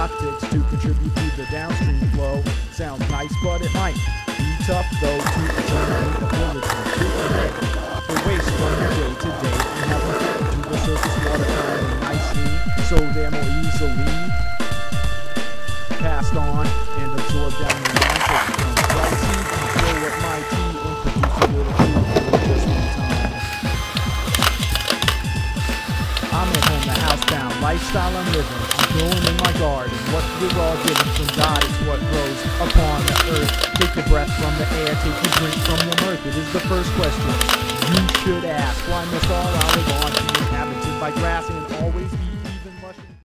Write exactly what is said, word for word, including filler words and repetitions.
optics to contribute to the downstream flow. Sounds nice, but it might be tough though to attain the ability to connect the waste from your day to day and have them fit into the surface water kind nicely, so they're more easily passed on and absorbed down the line. So it becomes pricey, control what my tea and produce a little food just in time. I'm at home, the housebound lifestyle I'm living. I'm growing in my garden. What we're all given from God is what grows upon the earth. Take your breath from the air, take your drink from the mirth. It is the first question you should ask. Why must all I live on be inhabited by grass and always